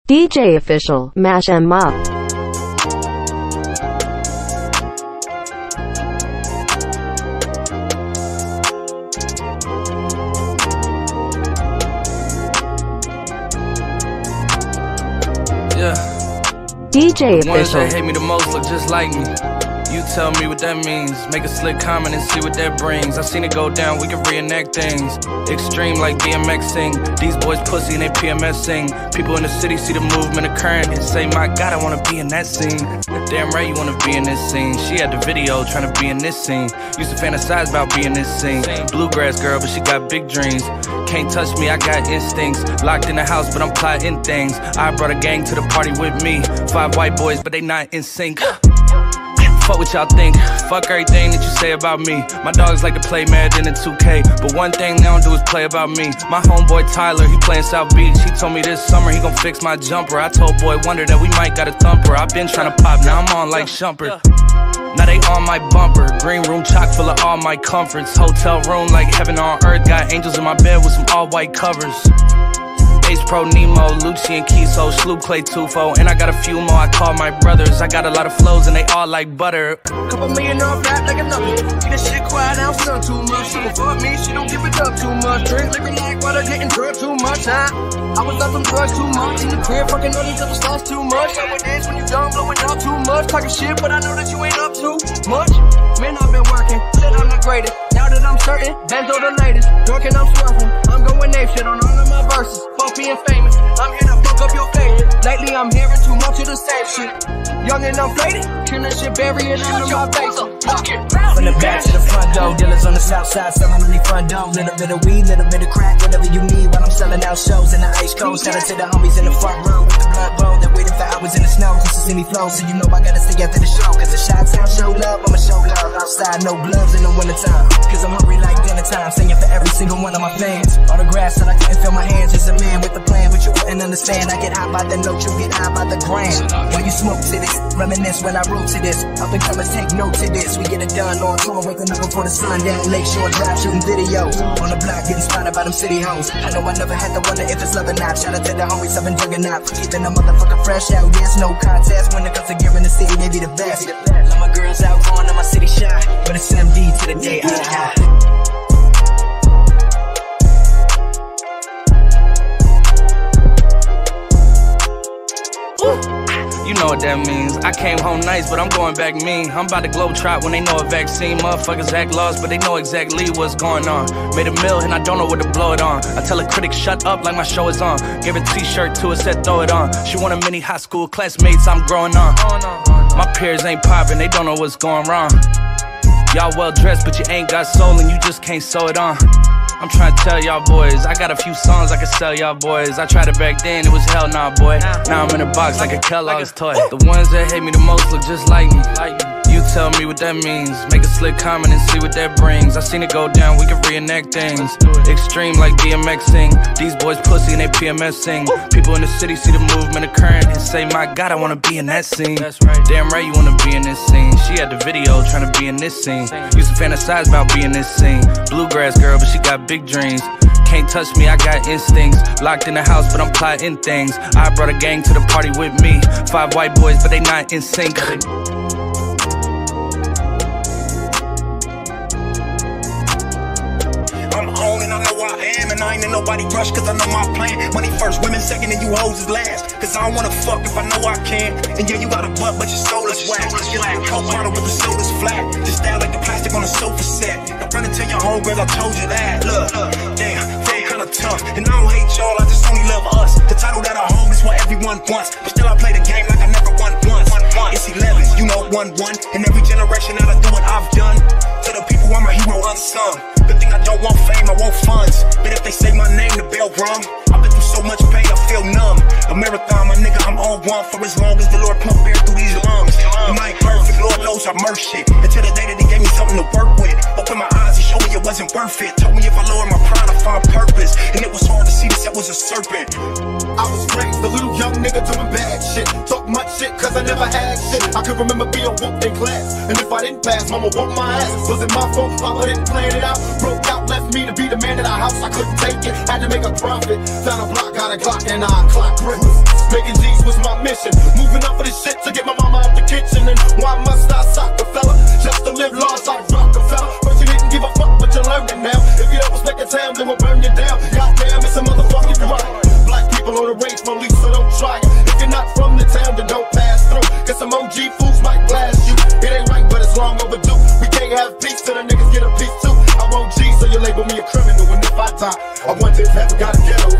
DJ Official, mash 'em up. Yeah. DJ The ones Official. that hate me the most look just like me. You tell me what that means. Make a slick comment and see what that brings. I seen it go down, we can reenact things. Extreme like DMXing. These boys pussy and they PMSing. People in the city see the movement occurring and say, my God, I wanna be in that scene. Damn right you wanna be in this scene. She had the video trying to be in this scene. Used to fantasize about being this scene. Bluegrass girl, but she got big dreams. Can't touch me, I got instincts. Locked in the house, but I'm plotting things. I brought a gang to the party with me. 5 white boys, but they not in sync. Fuck what y'all think, fuck everything that you say about me. My dogs like to play Madden in 2K, but one thing they don't do is play about me. My homeboy Tyler, he playing South Beach. He told me this summer he gon' fix my jumper. I told Boy Wonder that we might got a thumper. I been tryna pop, now I'm on like Shumpert. Now they on my bumper. Green room chock full of all my comforts. Hotel room like heaven on earth. Got angels in my bed with some all white covers. Ace Pro Nemo, Lucci and Kiso, Sloop Clay Tufo, and I got a few more I call my brothers. I got a lot of flows and they all like butter. Couple million off rap like a number. Keep this shit quiet, I don't stun too much. She gon' fuck me, she don't give it up too much. Drink liquor like water, getting drunk too much, huh? I was up some drugs too much. In the crib, fucking on each other's thoughts too much. I would dance when you done blowing up too much. Talking shit, but I know that you ain't up too much. Man, I've been working, said I'm the greatest. Now that I'm certain, Benzo the latest. Drunk and I'm swerving, I'm going ape shit on all of my verses. Fuck being famous, I'm here to fuck up your face. Lately I'm hearing too much of the same shit. Young and inflated, kill that shit, bury it under my face. From the back to the front door, dealers on the south side selling on the front door. Little bit of weed, little bit of crack, whatever you need while I'm selling out shows in the ice coast. Shout out to the homies in the front row with the blood roll. They're waiting for hours in the snow just to see me flow. So you know I gotta stay after the show. Cause the shots out show love, I'ma show love. Outside, no gloves in the wintertime. Cause I'm hungry like dinner time, singing for every single one of my fans. Autographs till I can't feel my hands. Just a man with a plan, but you wouldn't understand. I get high by the note, you get high by the gram. When you smoke to this, reminisce when I wrote to this. Up and comers take note to this. We get it done on tour, waking up before the sun down Lakeshore Drive, shooting videos on the block, getting spotted by them city hoes. I know I never had to wonder if it's love or not. Shout out to the homies up in Juggernaut for keeping a motherfucker fresh out. Yes, no contest. When it comes to gearing the city, they be the best. Let my girls out going to my city shot, but it's MD to the day I die. You know what that means. I came home nice, but I'm going back mean. I'm about to globe trot when they know a vaccine. Motherfuckers act lost, but they know exactly what's going on. Made a meal and I don't know what to blow it on. I tell a critic shut up like my show is on. Give a t-shirt to her, said throw it on. She want a mini high school classmates, I'm growing on. My peers ain't popping, they don't know what's going wrong. Y'all well dressed, but you ain't got soul and you just can't sew it on. I'm trying to tell y'all boys, I got a few songs I can sell y'all boys. I tried it back then, it was hell nah, boy. Now I'm in a box like a Kellogg's toy. The ones that hate me the most look just like me. You tell me what that means. Make a slick comment and see what that brings. I seen it go down, we can reenact things. Extreme like DMXing. These boys pussy and they PMSing. People in the city see the movement occurring and say, my God, I wanna be in that scene. Damn right you wanna be in this scene. She had the video trying to be in this scene. Used to fantasize about being this scene. Bluegrass girl, but she got big dreams. Can't touch me, I got instincts. Locked in the house, but I'm plotting things. I brought a gang to the party with me. 5 white boys, but they not in sync. I'm on and I know I am, and I ain't in nobody rush cause I know my plan. Money first, women second, and you hoes is last. Cause I don't wanna fuck if I know I can. And yeah, you got a butt, but your soul is whack. You're like a coke bottle, but the soda's flat. Just style like the plastic on a sofa set. Don't run and tell your homegirls I told you that. Look, damn, fake kinda tough. And I don't hate y'all, I just only love us. The title that I hold is what everyone wants. But still I play the game like I never won once. It's 11, you know 1-1. In every generation that I do what I've done. To the people, I'm a hero unsung. Good thing I don't want fame, I want funds. But if they say my name, the bell rung. I've been through so much pain, I feel numb. A marathon, my nigga, I'm on one. For as long as the Lord pump air through these lungs. And I ain't perfect, Lord knows I merge shit. Until the day that he gave me something to work with. Open my eyes. he showed me it wasn't worth it. Told me if I lower my pride, I'd find purpose. And it was hard to see this, that was a serpent. I was raised a little young nigga doing bad shit. Talk much shit cause I never had shit. I could remember being whooped in class, and if I didn't pass, mama whooped my ass. Was it my fault? Papa didn't plan it out. Broke out, left me to be the man of the house. I couldn't take it, had to make a profit. Found a block, got a Glock, and I clock rippers. Making G's was my mission. Moving up for this shit to get my mama out the kitchen. And why must I sock a fella? Just to live large like Rockefeller. First you didn't give a fuck, but you learned it now. If you don't respect the town, then we'll burn you down. Goddamn, it's a motherfucking right. Black people on the range, police, so don't try it. If you're not from the town, then don't pass through. Cause some OG fools might blast you. It ain't right, but it's long overdue. We can't have peace till the niggas get a piece too. I want G, so you label me a criminal. And if I die, I wonder if heaven got a ghetto.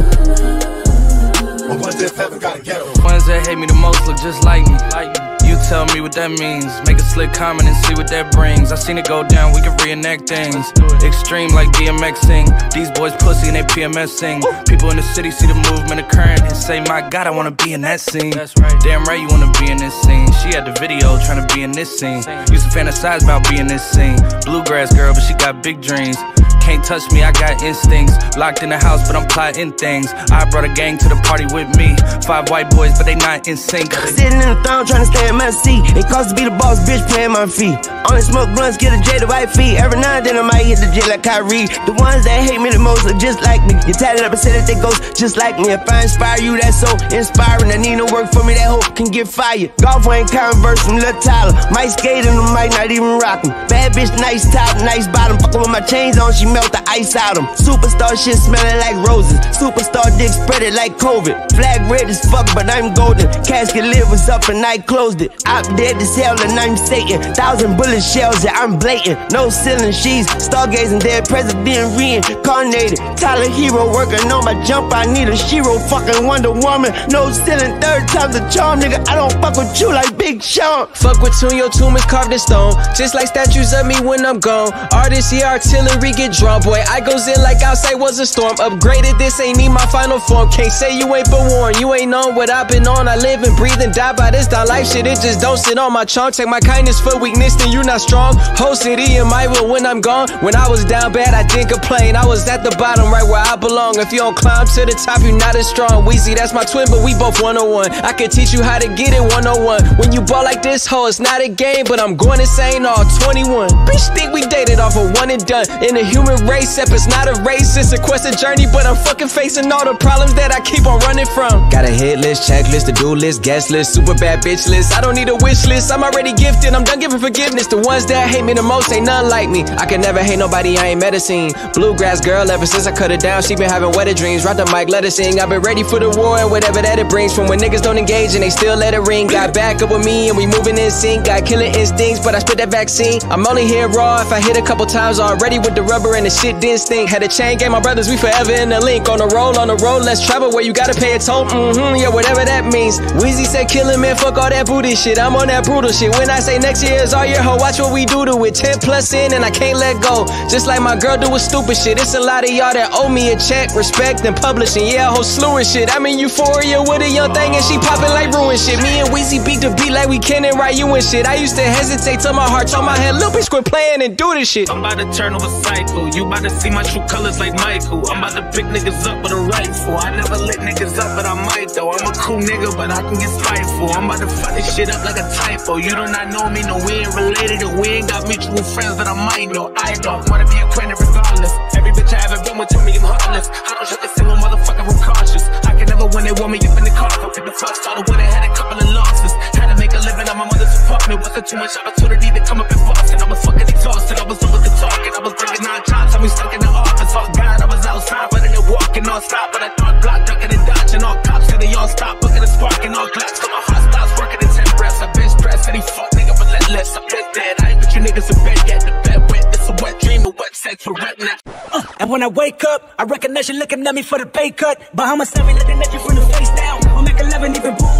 I wonder if heaven got a ghetto. Ones that hate me the most look just like me. You tell me what that means. Make a slick comment and see what that brings. I seen it go down, we can reenact things. Extreme like DMXing. These boys pussy and they PMSing. People in the city see the movement occurring and say, my God, I wanna be in that scene. Damn right you wanna be in this scene. She had the video trying to be in this scene. Used to fantasize about being this scene. Bluegrass girl, but she got big dreams. Can't touch me, I got instincts. Locked in the house, but I'm plotting things. I brought a gang to the party with me. 5 white boys, but they not in sync. Sitting in the throne, trying to stay in my seat. It costs to be the boss, bitch, playing my feet. Only smoke blunts, get a J to white feet. Every now and then I might hit the J like Kyrie. The ones that hate me the most are just like me. You tatted up and said that they ghost just like me. If I inspire you, that's so inspiring. I need no work for me, that hope can get fired. Golf ain't Converse from Lil Tyler. Might skate and I might not even rock 'em. Bad bitch, nice top, nice bottom. Fuckin' with my chains on, she melt the ice out 'em. Superstar shit smelling like roses. Superstar dick spread it like COVID. Flag red as fuck, but I'm golden. Casket lid was up and I closed it. I'm dead as hell and I'm Satan. 1,000 bullet shells, yeah, I'm blatant. No ceiling sheets, stargazing, dead president reincarnated. Tyler Hero working on my jump, I need a Shiro. Fucking Wonder Woman, no ceiling, 3rd time's a charm, nigga. I don't fuck with you like Big Sean. Fuck with you, your tomb is carved in stone. Just like statues of me when I'm gone. Artists, yeah, artillery get drawn, boy. I goes in like outside was a storm. Upgraded, this ain't need my final form. Can't say you ain't been warned, you ain't known what I've been on. I live and breathe and die by this down life shit. It just don't sit on my trunk. Take my kindness for weakness, then you not strong. Whole city in my will when I'm gone. When I was down bad, I didn't complain. I was at the bottom, right where I belong. If you don't climb to the top, you not as strong. Weezy, that's my twin, but we both 101. I can teach you how to get it 101. When you ball like this, ho, it's not a game, but I'm going insane all 21. Bitch, think we dated off of one and done. In the human race, if it's not a race, it's a quest, a journey, but I'm fucking facing all the problems that I keep on running from. Got a hit list, checklist, to-do list, guest list, super bad bitch list. I don't need a wish list, I'm already gifted, I'm done giving forgiveness. The ones that hate me the most ain't none like me. I can never hate nobody, I ain't medicine. Bluegrass girl, ever since I cut it down, she been having wetter dreams. Rock the mic, let her sing. I've been ready for the war and whatever that it brings. From when niggas don't engage and they still let it ring. Got back up with me and we moving in sync. Got killing instincts, but I spit that vaccine. I'm only here raw if I hit a couple times already with the rubber and the shit didn't stink. Had a chain gang, my brothers, we forever in the link. On the road, let's travel where you gotta pay a toll. Yeah, whatever that means. Weezy said killing man, fuck all that booty shit. I'm on that brutal shit. When I say next year is all year, ho, watch what we do to it. 10 plus in and I can't let go. Just like my girl do with stupid shit. It's a lot of y'all that owe me a check, respect and publishing. Yeah, a whole slew of shit. I'm in Euphoria with a young thing and she popping like ruin shit. Me and Weezy beat the beat like we Ken and Ryu and shit. I used to hesitate till my heart told my head, little bitch, quit playing and do this shit. I'm about to turn over cycle. You about to see my true colors like Michael. I'm about to pick niggas up with a rifle. I never lit niggas up, but I might though. I'm a cool nigga, but I can get spiteful. I'm about to fuck this shit up like a typo. You do not know me, no, we ain't related, and we ain't got mutual friends that I might know. I don't wanna be acquainted regardless. Every bitch I ever been with told me I'm heartless. I don't shut a single motherfucker, I'm cautious. I can never win, they want me up in the car. I picked the first started when I had a couple of losses. Had to make a living on my mother's apartment. Wasn't too much opportunity to come up in Boston. I was fucking exhausted, I was over the talking. I was bringing 9 jobs, I was stuck in the office. Oh God, I was outside, but I didn't walking non-stop. But I thought block, ducking and dodging. All cops said they all stop, booking and sparking. All glass, got my heart stops working in 10 breaths. I bench press, any fuck nigga relentless. I been dead, I ain't put you niggas in bed yet. The bed wet, it's a wet dream, a wet sex for redneck. And when I wake up, I recognize you looking at me for the pay cut. Bahama 7 looking at you from the face down. I'll make 11 even boom with the bass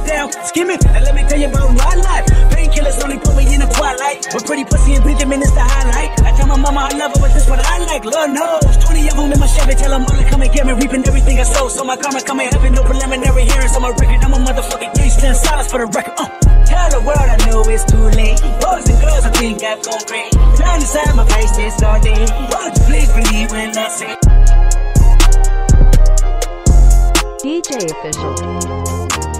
down, skimming. And let me tell you about my life. Painkillers only put me in the twilight. With pretty pussy and Benjamin is the highlight. I tell my mama I love her, but this what I like. Lord knows, 20 of them in my Chevy. Tell them all to come and get me, reaping everything I sow. So my karma come in heaven, no preliminary hearings on my record. I'm a motherfucking gangster and silence for the record. Tell the world I know it's too late. Boys and girls, I think I've gone great. Trying to sign my face this all day. Won't you please believe when I say DJ Official.